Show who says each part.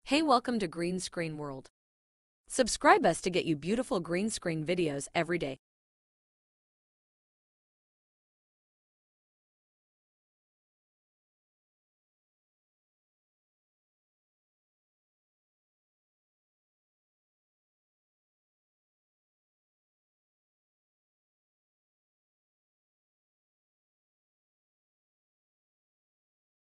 Speaker 1: Hey, welcome to Green Screen World. Subscribe us to get you beautiful green screen videos every day.